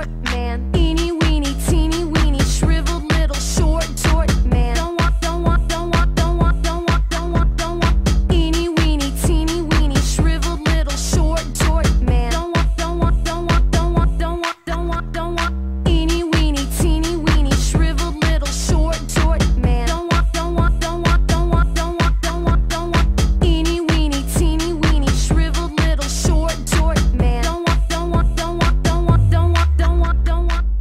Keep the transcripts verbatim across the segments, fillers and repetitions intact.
short man. Eeny weeny teeny weeny shriveled little short short man. Don't want, don't want, don't want, don't want, don't want, don't want, don't want. Eeny weeny teeny weeny shriveled little short short man. Don't want, don't want, don't want, don't want, don't want, don't want, don't want. Eeny weeny teeny weeny shriveled little short short man. Don't want, don't want, don't want, don't want, don't want, don't want, don't want. Eeny weeny teeny weeny shriveled little short short man. Don't want, don't want, don't want, don't want, don't want, don't want, don't want.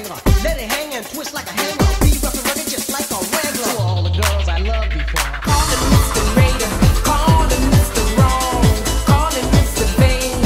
dangler. Let it hang and twist like a hanger. Be rough and rugged just like a wrangler. To all the girls I loved before. Call him Mister Raider, call him Mister Wrong, call him Mister Vain.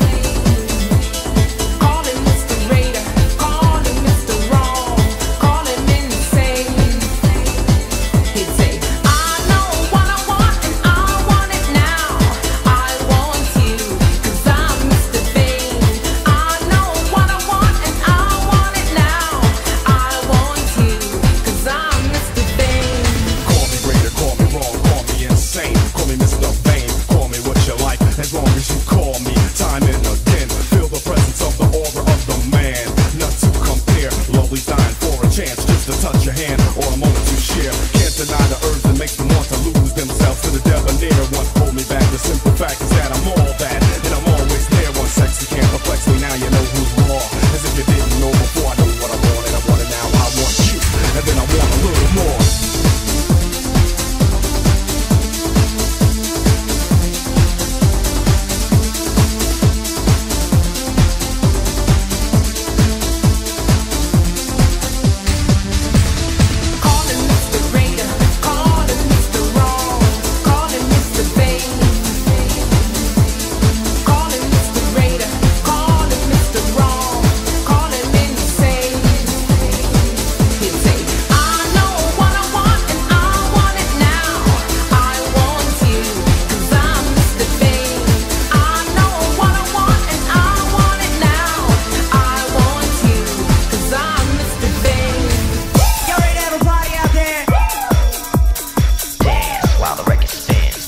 Call him Mister Raider, call him Mister Wrong, call him insane. He'd say, I know what I want and I want it now. I want you, cause I'm Mister Vain. I know what I want and I want it now. I want you, cause I'm Mister Vain. Call me Raider, call me wrong, call me insane. Call me Mister Vain, call me what you like, as long as you call me time and again. Feel the presence of the aura of the man. Not to compare, lovely's dying for a chance just to touch your hand or a moment to share. Can't deny the urge that makes them want to lose themselves to the debonair one. Hold me back, the simple fact is that I'm all that, and I'm always there. One sexy can't perplex me, now you know who's raw. As if you didn't know before, I know what I want and I want it now. I want you, and then I want a little more. Call him Mister Raider, call him Mister Wrong, call him Mister Vain. Call him Mister Raider, call him Mister Wrong, call him insane. He'd say, I know what I want and I want it now. I want you, cause I'm Mister Vain. I know what I want and I want it now. I want you, cause I'm Mister Vain. Y'all ready to have a party out there? Dance while the record spins.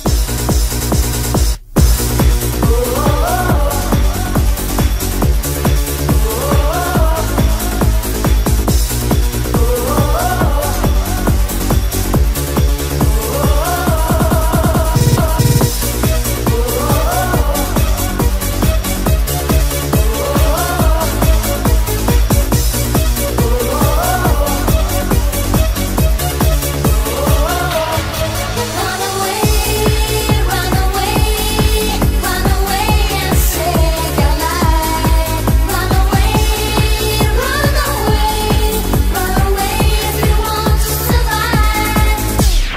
Run away, run away, run away and save your life. Run away, run away, run away if you want to survive.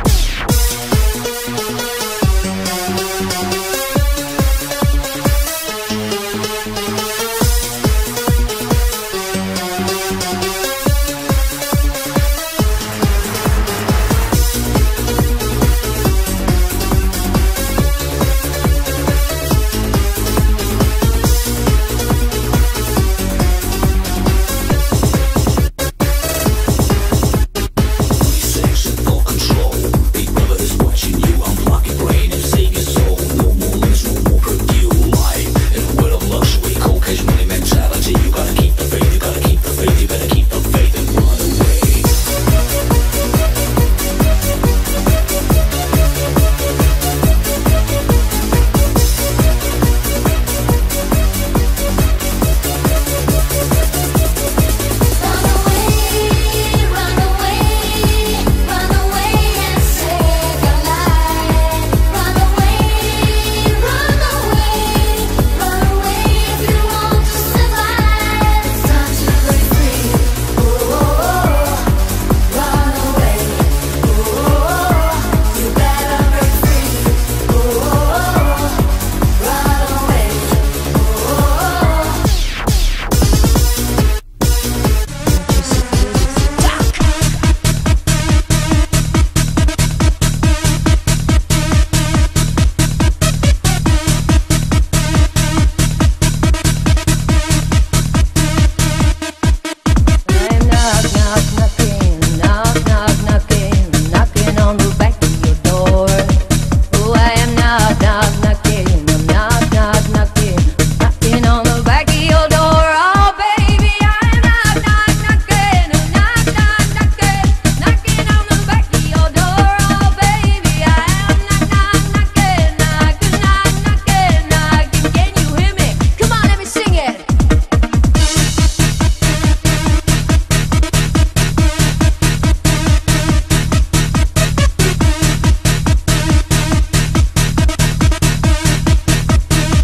Run away, run away, run away and save your life. Run away, run away, run away if you want to survive. It's time to break free. Oh, run away. Oh, you better break free. Oh, run away. I'm knock, knock, knocking, knock, knock, knocking, knocking on the back of your door. Oh, I am knock, knock, knocking, I'm knock, knock, knocking, knocking on the back of your door. Oh, baby, I'm knock, knock, knocking, I'm knock, knock, knocking, knocking on the back of your door. Oh, baby, I am knock, knock, knocking, knocking, knock, knocking, knocking. Can you hear me? Come on, let me sing it.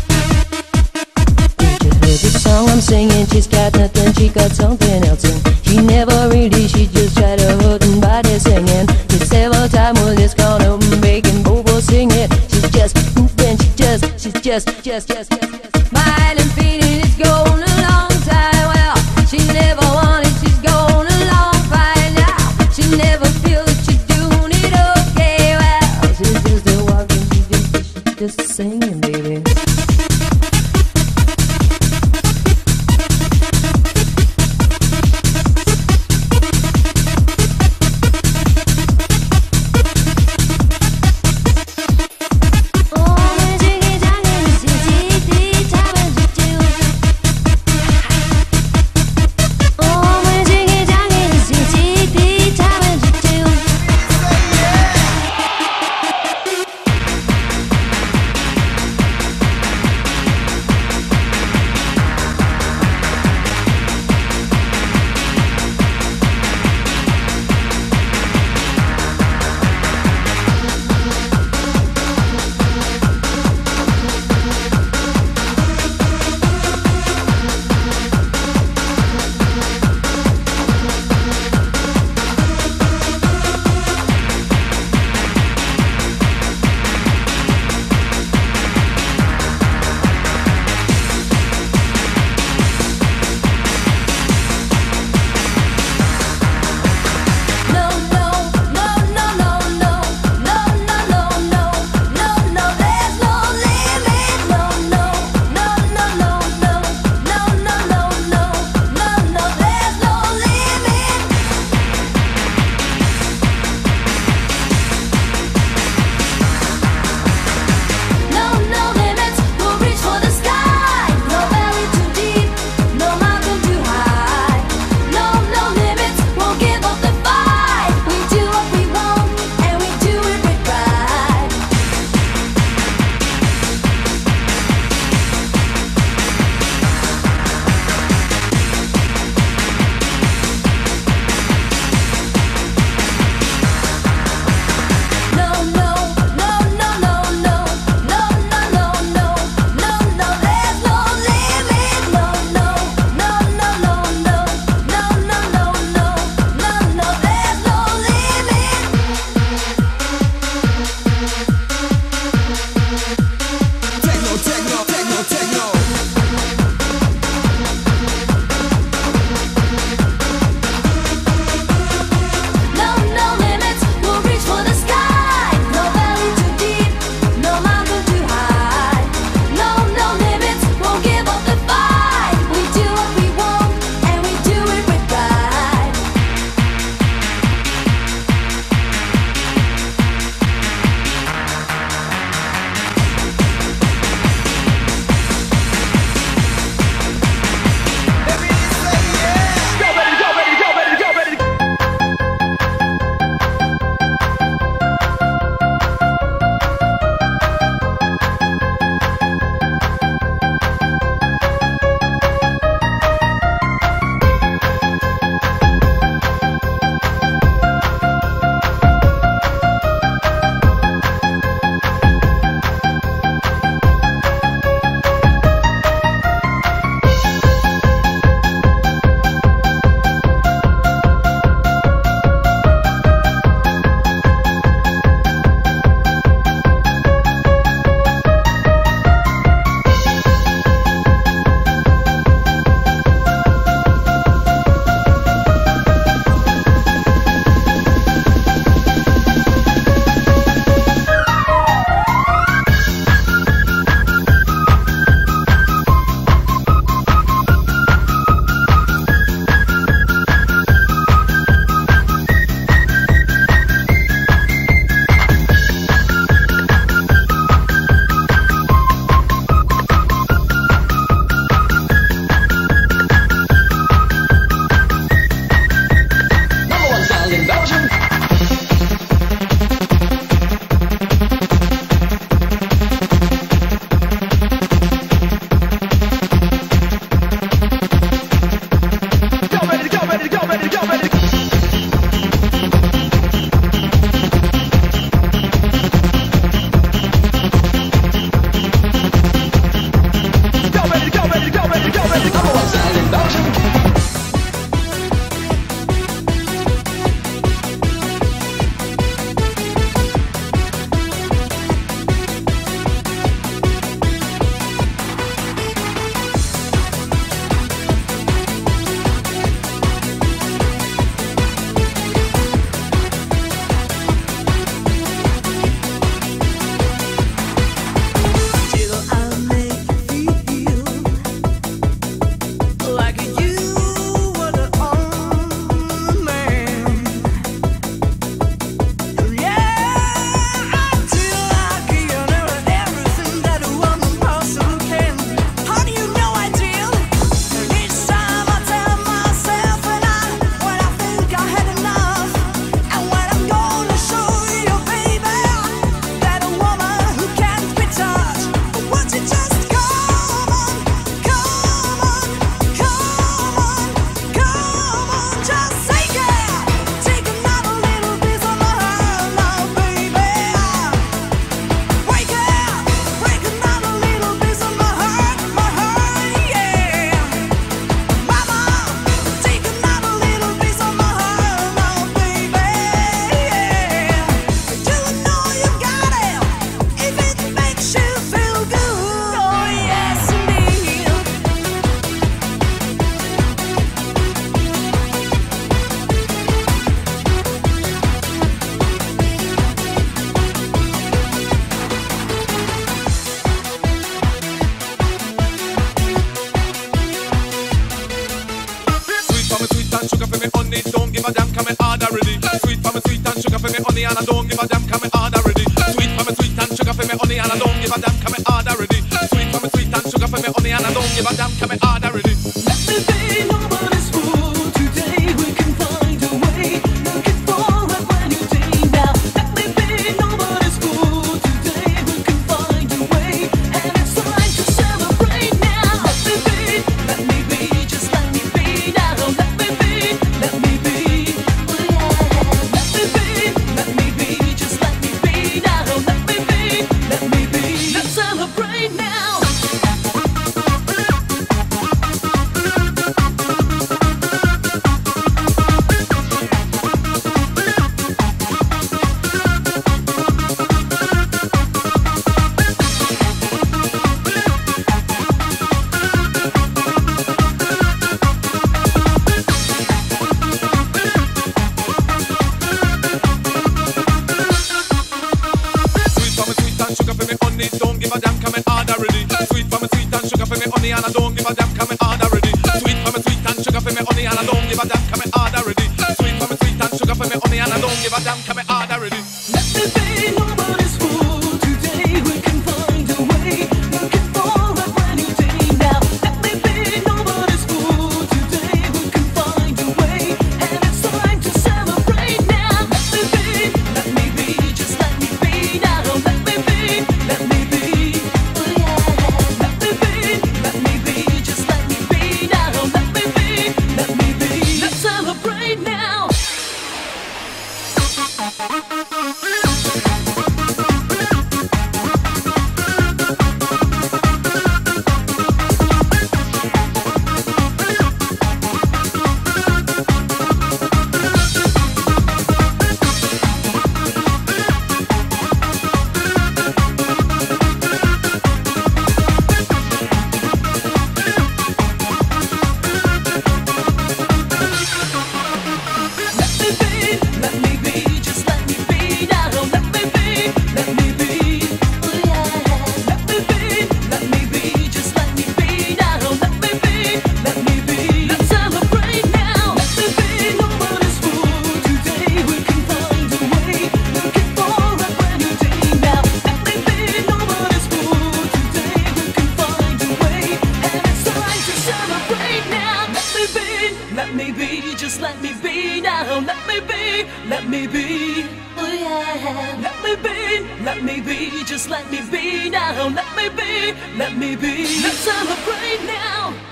Did you hear the song I'm singing? She's got nothing, she got something else. And just, just, just, just smiling, feeling it's gone a long time. Well, she never wanted, she's gone a long fine now. She never feel that you're doing it okay. Well, she's just a walking, she's just, she's just singing, baby. Oh, give a damn, come me hard already. Sweet for me sweet and sugar for me honey, and I don't give a damn, come me hard already. Sweet for me sweet and sugar for me honey, and I don't give a damn, come me hard already. Sweet for me sweet and sugar for me honey, and I don't give a damn, come me hard already. Let me be nobody's fool. Today we can find a way. Looking for a brand new day now. Let me be nobody's fool. Today we can find a way, and it's time to celebrate now. Let me be, let me be, just let me be now. Let me be, let me be, oh yeah. Let me be, let me be, just let me be now. Let me be, let me be, let's celebrate now. Don't give a damn, come me hard already. Sweet for me sweet and sugar for me honey, and I don't give a damn, come me hard already. Sweet for me sweet and sugar for me honey, and I don't give a damn, come me hard already. Sweet for me sweet and sugar for me honey, and I don't give a damn, come me hard already. Let me be nobody's fool. Today we can find a way. Looking for a brand new day now. Let me be nobody's fool. Today we can find a way, and it's time to celebrate now. Let me be, let me be, just let me be now. Let me be, let me be, oh yeah. Let me be, let me be, just let me be now. Let me be, let me be, let's celebrate now. Let me be, just let me be now. Let me be, let me be, oh yeah. Let me be, let me be, just let me be now. Let me be, let me be, let's celebrate now. Let me be nobody's fool. Today we can find a way. Looking for a brand new day now. Let me be nobody's fool. Today we can find a way, and it's time to celebrate now. Let me be, let me be, just let me be now. Let me be, let me be, oh yeah. Let me be, let me be, just let me be now. Let me be, let me be, let's celebrate now.